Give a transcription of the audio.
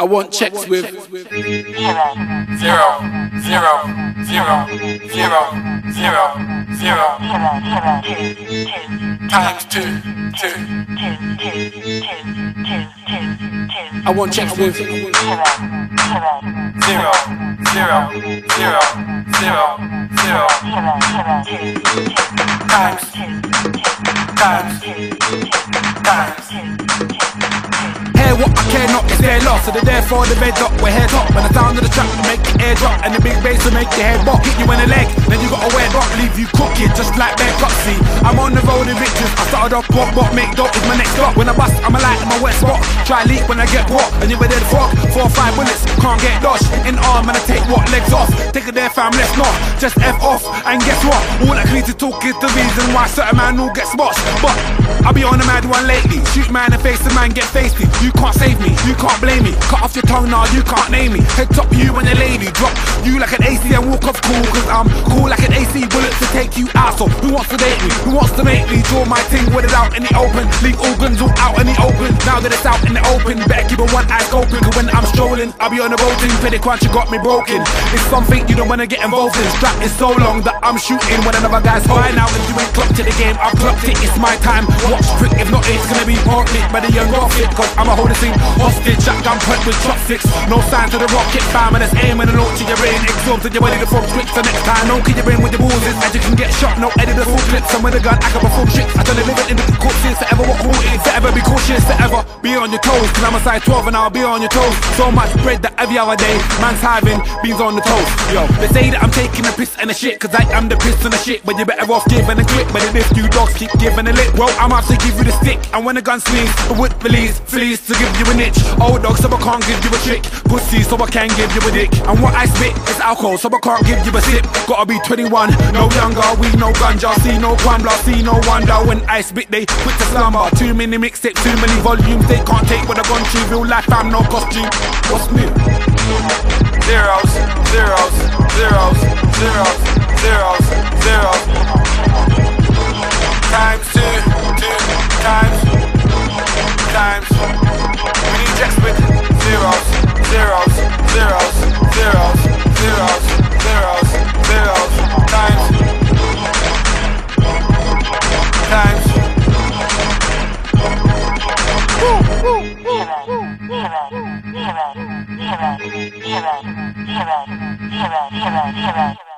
I want checks with 0, 0, 0, 0, 0, 0, 0 times 2, 2. I want checks with 0, 0, 0, 0, 0, 0 times Hear what I care not, it's their loss. So they're there for the bed up, we're head up. When the sound of the trap will make your air drop, and the big bass will make your head bop. Hit you in the leg, then you gotta wear drop. Leave you cooking, just like their gutsy. I'm on the road of riches, I started off pop, make dope is my next stop. When I bust, I'm a light in my wet spot. Try leak when I get what, and you were dead fuck. 4 or 5 bullets, can't get dodged. In arm and I take what, legs off. Take it there fam, let's not, just F off. And guess what, all I need to talk is the reason why certain man all get spots. But I be on the mad one lately. Shoot man and face the man, get faced. You can't save me, you can't blame me. Cut off your tongue now, you can't name me. Head top you and the lady. Drop you like an AC and walk off cool. Cause I'm cool like an AC bullet to take you out. So who wants to date me? Who wants to make me? Draw my thing with it out in the open. Leave organs all out in the open. Now that it's out in the open, better keep a one eye open. Cause when I'm strolling, I'll be on the road thing. Petty crunch, you got me broken. It's something you don't wanna get involved in. Strap is so long that I'm shooting when another guy's high. Now if you ain't clocked to the game, I've clocked it. It's my time. Watch quick, if not it's gonna be haunted by the young rocket. Cause I'm a whole thing hostage, shotgun point with chopsticks. No sign to the rocket fam, and it's aiming and launching your brain. Exhausted, you're ready to throw switch for next time. Don't keep your brain with the bullets, as you can get shot. No edit the full clip, some with a gun, I can perform tricks. I don't live it in the corpses, forever what cool is. Forever be cautious, forever be on your toes. Cause I'm a size 12 and I'll be on your toes. So much bread that every other day, man's having beans on the toast. Yo, they say that I'm taking a piss and a shit, cause I am the piss and the shit. But you better off giving a clip, but if you dogs keep giving a lip, well, I'm out to give you the stick. And when the gun swings, I would release, fleas to give you an itch. Old dog, so I can't give you a trick. Pussy, so I can give you a dick. And what I spit is alcohol, so I can't give you a sip. Gotta be 21, no younger, we no ganja. See no crumbler, see no wonder. When I spit, they quit the slumber. Too many mixtapes, too many volumes. They can't take what I've gone through. Real life, I'm no costume. What's new? Zeros, zeros, zeros, zeros, zeros, zeros times 2, 2 times. We need checks with zeros, zeros, zeros, zeros, zeros, zeros, zeros times. Zero.